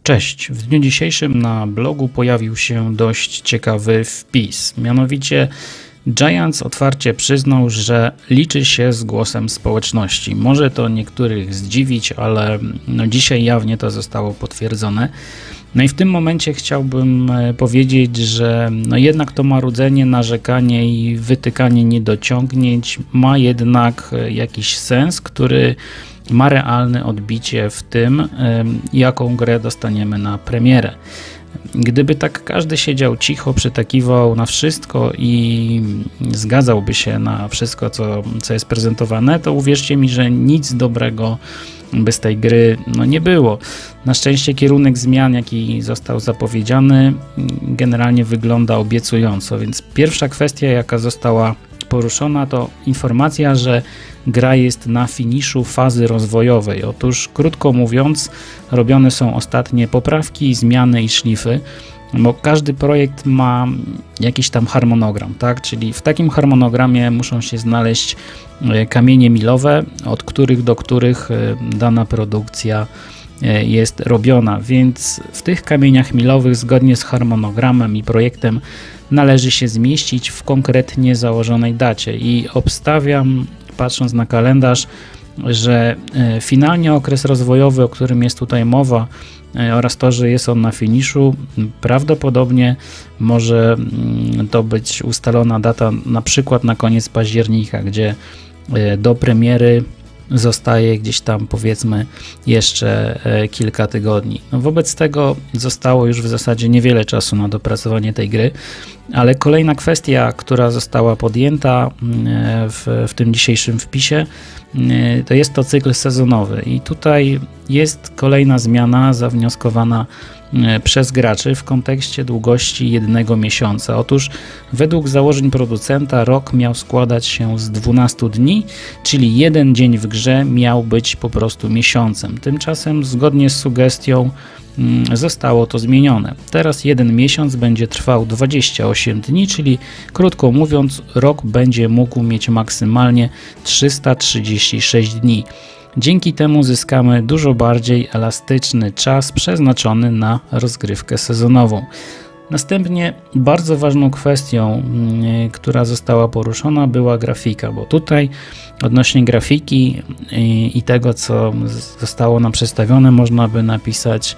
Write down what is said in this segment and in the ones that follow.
Cześć, w dniu dzisiejszym na blogu pojawił się dość ciekawy wpis, mianowicie Giants otwarcie przyznał, że liczy się z głosem społeczności. Może to niektórych zdziwić, ale dzisiaj jawnie to zostało potwierdzone. No i w tym momencie chciałbym powiedzieć, że jednak to marudzenie, narzekanie i wytykanie niedociągnięć ma jednak jakiś sens, który ma realne odbicie w tym, jaką grę dostaniemy na premierę. Gdyby tak każdy siedział cicho, przytakiwał na wszystko i zgadzałby się na wszystko, co jest prezentowane, to uwierzcie mi, że nic dobrego by z tej gry nie było. Na szczęście kierunek zmian, jaki został zapowiedziany, generalnie wygląda obiecująco, więc pierwsza kwestia, jaka została poruszona, to informacja, że gra jest na finiszu fazy rozwojowej. Otóż, krótko mówiąc, robione są ostatnie poprawki, zmiany i szlify, bo każdy projekt ma jakiś tam harmonogram, tak? Czyli w takim harmonogramie muszą się znaleźć kamienie milowe, od których do których dana produkcja jest robiona, więc w tych kamieniach milowych zgodnie z harmonogramem i projektem należy się zmieścić w konkretnie założonej dacie i obstawiam, patrząc na kalendarz, że finalnie okres rozwojowy, o którym jest tutaj mowa, oraz to, że jest on na finiszu, prawdopodobnie może to być ustalona data na przykład na koniec października, gdzie do premiery zostaje gdzieś tam, powiedzmy, jeszcze kilka tygodni. Wobec tego zostało już w zasadzie niewiele czasu na dopracowanie tej gry, ale kolejna kwestia, która została podjęta w tym dzisiejszym wpisie, to jest to cykl sezonowy i tutaj jest kolejna zmiana zawnioskowana przez graczy w kontekście długości jednego miesiąca. Otóż według założeń producenta rok miał składać się z 12 dni, czyli jeden dzień w grze miał być po prostu miesiącem. Tymczasem zgodnie z sugestią zostało to zmienione. Teraz jeden miesiąc będzie trwał 28 dni, czyli krótko mówiąc, rok będzie mógł mieć maksymalnie 336 dni. Dzięki temu zyskamy dużo bardziej elastyczny czas przeznaczony na rozgrywkę sezonową. Następnie bardzo ważną kwestią, która została poruszona, była grafika, bo tutaj odnośnie grafiki i tego, co zostało nam przedstawione, można by napisać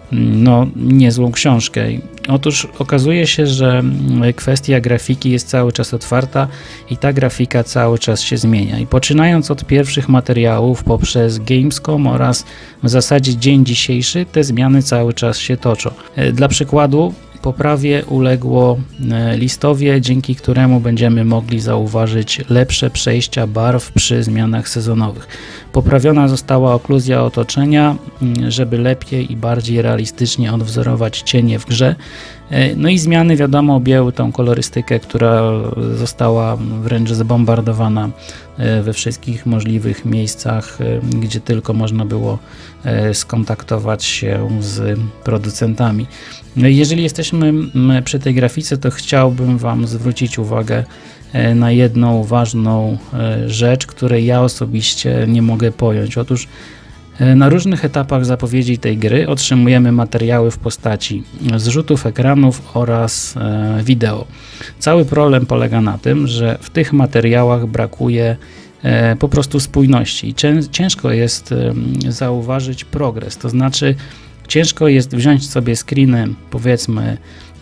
niezłą książkę. Otóż okazuje się, że kwestia grafiki jest cały czas otwarta i ta grafika cały czas się zmienia. I poczynając od pierwszych materiałów poprzez Gamescom oraz w zasadzie dzień dzisiejszy, te zmiany cały czas się toczą. Dla przykładu poprawie uległo listowie, dzięki któremu będziemy mogli zauważyć lepsze przejścia barw przy zmianach sezonowych. Poprawiona została okluzja otoczenia, żeby lepiej i bardziej realistycznie odwzorować cienie w grze. No i zmiany, wiadomo, objęły tą kolorystykę, która została wręcz zbombardowana we wszystkich możliwych miejscach, gdzie tylko można było skontaktować się z producentami. Jeżeli jesteśmy przy tej grafice, to chciałbym Wam zwrócić uwagę na jedną ważną rzecz, której ja osobiście nie mogę pojąć. Otóż na różnych etapach zapowiedzi tej gry otrzymujemy materiały w postaci zrzutów ekranów oraz wideo. Cały problem polega na tym, że w tych materiałach brakuje po prostu spójności i ciężko jest zauważyć progres, to znaczy ciężko jest wziąć sobie screeny, powiedzmy,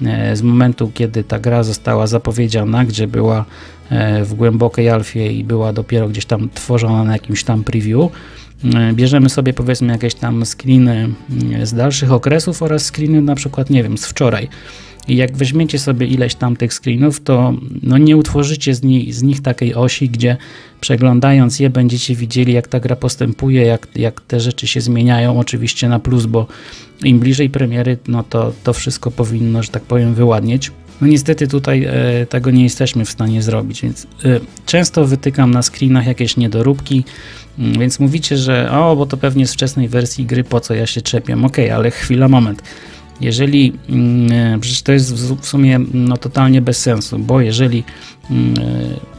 z momentu, kiedy ta gra została zapowiedziana, gdzie była w głębokiej alfie i była dopiero gdzieś tam tworzona na jakimś tam preview. Bierzemy sobie, powiedzmy, jakieś tam screeny z dalszych okresów oraz screeny na przykład, nie wiem, z wczoraj. I jak weźmiecie sobie ileś tam tych screenów, to nie utworzycie z nich takiej osi, gdzie przeglądając je będziecie widzieli, jak ta gra postępuje, jak te rzeczy się zmieniają, oczywiście na plus, bo im bliżej premiery, to wszystko powinno, że tak powiem, wyładnieć. Niestety tutaj tego nie jesteśmy w stanie zrobić, więc często wytykam na screenach jakieś niedoróbki, więc mówicie, że bo to pewnie z wczesnej wersji gry, po co ja się czepiam. Okej, ale chwila, moment. Jeżeli, przecież to jest w sumie totalnie bez sensu, bo jeżeli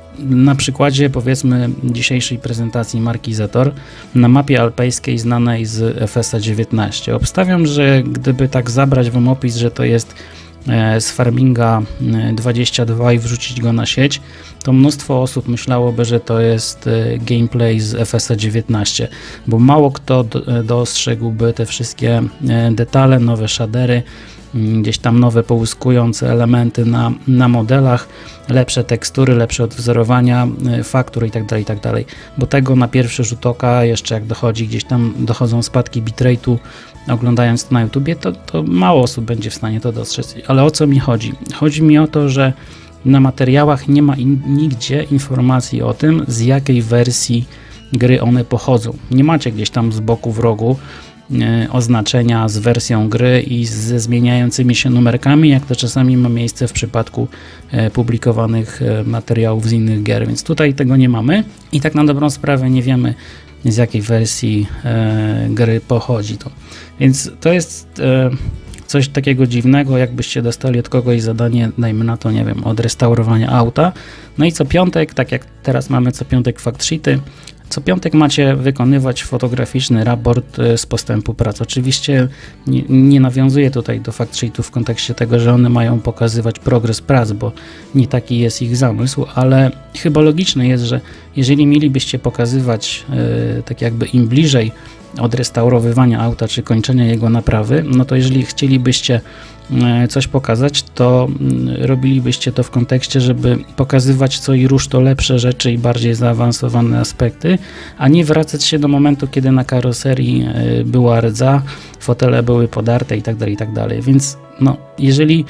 na przykładzie powiedzmy dzisiejszej prezentacji marki Zetor na mapie alpejskiej znanej z FS 19. Obstawiam, że gdyby tak zabrać wam opis, że to jest z Farminga 22 i wrzucić go na sieć, to mnóstwo osób myślałoby, że to jest gameplay z FS 19, bo mało kto dostrzegłby te wszystkie detale, nowe shadery, gdzieś tam nowe połyskujące elementy na modelach, lepsze tekstury, lepsze odwzorowania, faktur itd., bo tego na pierwszy rzut oka, jeszcze jak dochodzi, gdzieś tam dochodzą spadki bitrate'u, oglądając to na YouTubie, to mało osób będzie w stanie to dostrzec. Ale o co mi chodzi? Chodzi mi o to, że na materiałach nie ma nigdzie informacji o tym, z jakiej wersji gry one pochodzą. Nie macie gdzieś tam z boku w rogu oznaczenia z wersją gry i ze zmieniającymi się numerkami, jak to czasami ma miejsce w przypadku publikowanych materiałów z innych gier, więc tutaj tego nie mamy i tak na dobrą sprawę nie wiemy, z jakiej wersji gry pochodzi to. Więc to jest coś takiego dziwnego, jakbyście dostali od kogoś zadanie, dajmy na to, nie wiem, od restaurowania auta, no i co piątek, tak jak teraz mamy co piątek fact sheety, co piątek macie wykonywać fotograficzny raport z postępu prac. Oczywiście nie nawiązuję tutaj do fact sheetów w kontekście tego, że one mają pokazywać progres prac, bo nie taki jest ich zamysł, ale chyba logiczne jest, że jeżeli mielibyście pokazywać tak jakby im bliżej odrestaurowywania auta czy kończenia jego naprawy, no to jeżeli chcielibyście coś pokazać, to robilibyście to w kontekście, żeby pokazywać co i róż to lepsze rzeczy i bardziej zaawansowane aspekty, a nie wracać się do momentu, kiedy na karoserii była rdza, fotele były podarte itd. Więc no, jeżeli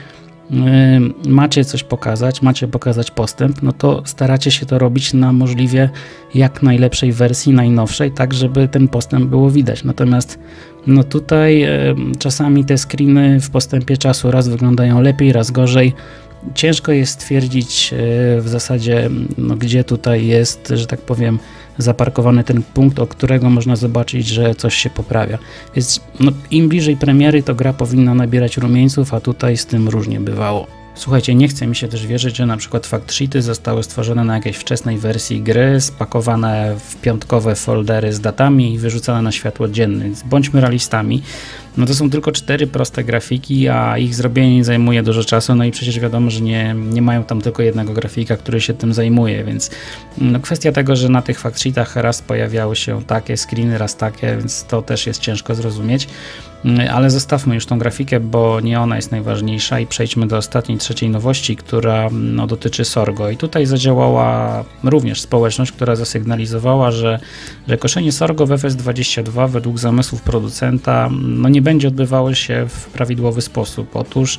macie coś pokazać, macie pokazać postęp, no to staracie się to robić na możliwie jak najlepszej wersji, najnowszej, tak żeby ten postęp było widać. Natomiast no tutaj czasami te screeny w postępie czasu raz wyglądają lepiej, raz gorzej. Ciężko jest stwierdzić w zasadzie, no, gdzie tutaj jest, że tak powiem, zaparkowany ten punkt, od którego można zobaczyć, że coś się poprawia. Więc no, im bliżej premiery, to gra powinna nabierać rumieńców, a tutaj z tym różnie bywało. Słuchajcie, nie chce mi się też wierzyć, że na przykład fact sheety zostały stworzone na jakiejś wczesnej wersji gry, spakowane w piątkowe foldery z datami i wyrzucone na światło dzienne, więc bądźmy realistami. No to są tylko 4 proste grafiki, a ich zrobienie nie zajmuje dużo czasu, no i przecież wiadomo, że nie mają tam tylko jednego grafika, który się tym zajmuje, więc no kwestia tego, że na tych fact sheetach raz pojawiały się takie screeny, raz takie, więc to też jest ciężko zrozumieć. Ale zostawmy już tą grafikę, bo nie ona jest najważniejsza i przejdźmy do ostatniej, trzeciej nowości, która no, dotyczy Sorgo. I tutaj zadziałała również społeczność, która zasygnalizowała, że koszenie Sorgo w FS22 według zamysłów producenta no, nie będzie odbywało się w prawidłowy sposób. Otóż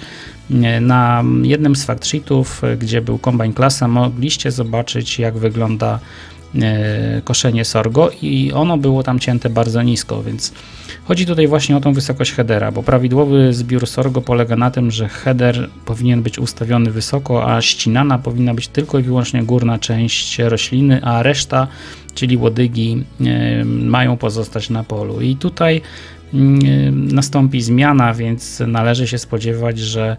na jednym z fact sheetów, gdzie był Combine klasa, mogliście zobaczyć, jak wygląda koszenie Sorgo i ono było tam cięte bardzo nisko, więc chodzi tutaj właśnie o tą wysokość headera, bo prawidłowy zbiór Sorgo polega na tym, że header powinien być ustawiony wysoko, a ścinana powinna być tylko i wyłącznie górna część rośliny, a reszta, czyli łodygi, mają pozostać na polu. I tutaj nastąpi zmiana, więc należy się spodziewać,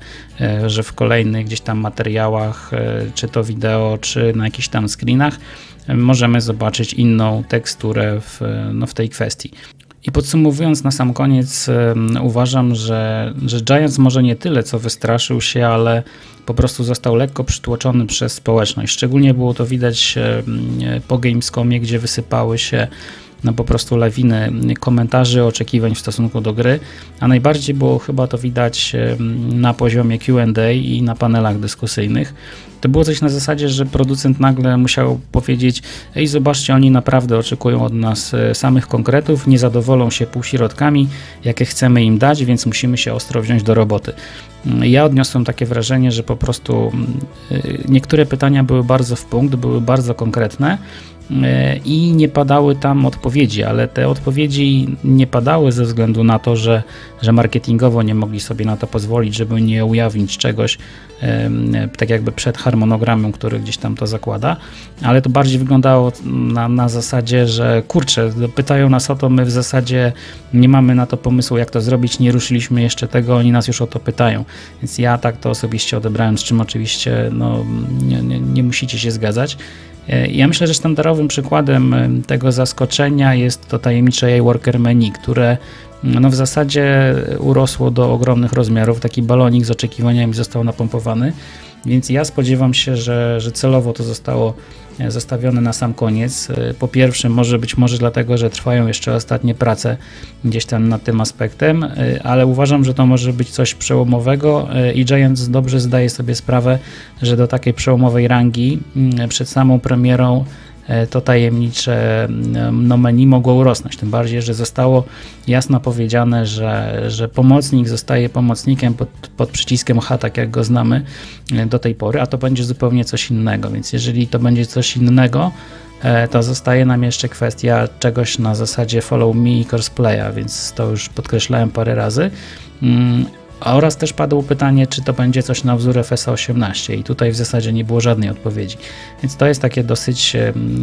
że w kolejnych gdzieś tam materiałach, czy to wideo, czy na jakichś tam screenach możemy zobaczyć inną teksturę w tej kwestii. I podsumowując na sam koniec, uważam, że Giants może nie tyle co wystraszył się, ale po prostu został lekko przytłoczony przez społeczność. Szczególnie było to widać po Gamescomie, gdzie wysypały się no po prostu lawiny komentarzy, oczekiwań w stosunku do gry, a najbardziej było chyba to widać na poziomie Q&A i na panelach dyskusyjnych. To było coś na zasadzie, że producent nagle musiał powiedzieć: ej, zobaczcie, oni naprawdę oczekują od nas samych konkretów, nie zadowolą się półśrodkami, jakie chcemy im dać, więc musimy się ostro wziąć do roboty. Ja odniosłem takie wrażenie, że po prostu niektóre pytania były bardzo w punkt, były bardzo konkretne i nie padały tam odpowiedzi, ale te odpowiedzi nie padały ze względu na to, że marketingowo nie mogli sobie na to pozwolić, żeby nie ujawnić czegoś tak jakby przed harmonogramem, który gdzieś tam to zakłada, ale to bardziej wyglądało na zasadzie, że kurczę, pytają nas o to, my w zasadzie nie mamy na to pomysłu, jak to zrobić, nie ruszyliśmy jeszcze tego, oni nas już o to pytają, więc ja tak to osobiście odebrałem, z czym oczywiście no, nie musicie się zgadzać. Ja myślę, że sztandarowym przykładem tego zaskoczenia jest to tajemnicze AI Worker menu, które no w zasadzie urosło do ogromnych rozmiarów. Taki balonik z oczekiwaniami został napompowany, więc ja spodziewam się, że celowo to zostało zostawione na sam koniec. Po pierwsze, być może dlatego, że trwają jeszcze ostatnie prace gdzieś tam nad tym aspektem, ale uważam, że to może być coś przełomowego i Giants dobrze zdaje sobie sprawę, że do takiej przełomowej rangi przed samą premierą to tajemnicze menu mogło urosnąć, tym bardziej, że zostało jasno powiedziane, że pomocnik zostaje pomocnikiem pod przyciskiem H, tak jak go znamy do tej pory, a to będzie zupełnie coś innego, więc jeżeli to będzie coś innego, to zostaje nam jeszcze kwestia czegoś na zasadzie follow me i cosplaya, więc to już podkreślałem parę razy. Oraz też padło pytanie, czy to będzie coś na wzór FSA 18 i tutaj w zasadzie nie było żadnej odpowiedzi. Więc to jest takie dosyć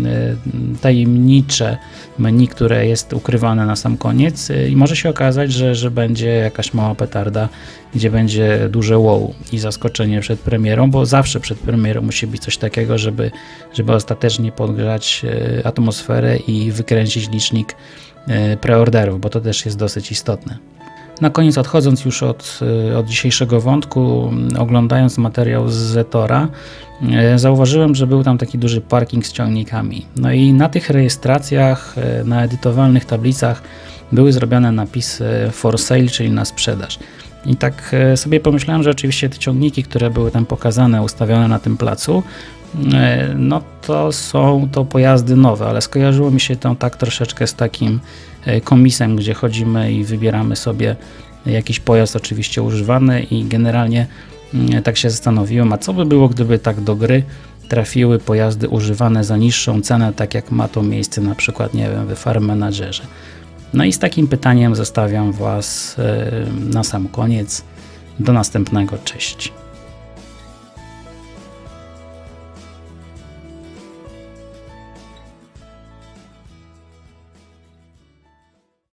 tajemnicze menu, które jest ukrywane na sam koniec i może się okazać, że będzie jakaś mała petarda, gdzie będzie duże wow i zaskoczenie przed premierą, bo zawsze przed premierą musi być coś takiego, żeby ostatecznie podgrzać atmosferę i wykręcić licznik preorderów, bo to też jest dosyć istotne. Na koniec, odchodząc już od dzisiejszego wątku, oglądając materiał z Zetora, zauważyłem, że był tam taki duży parking z ciągnikami. No i na tych rejestracjach, na edytowalnych tablicach były zrobione napisy for sale, czyli na sprzedaż. I tak sobie pomyślałem, że oczywiście te ciągniki, które były tam pokazane, ustawione na tym placu, no to są to pojazdy nowe, ale skojarzyło mi się to tak troszeczkę z takim komisem, gdzie chodzimy i wybieramy sobie jakiś pojazd, oczywiście używany, i generalnie tak się zastanowiłem, a co by było, gdyby tak do gry trafiły pojazdy używane za niższą cenę, tak jak ma to miejsce na przykład, nie wiem, w Farm Managerze. No i z takim pytaniem zostawiam Was na sam koniec. Do następnego, cześć.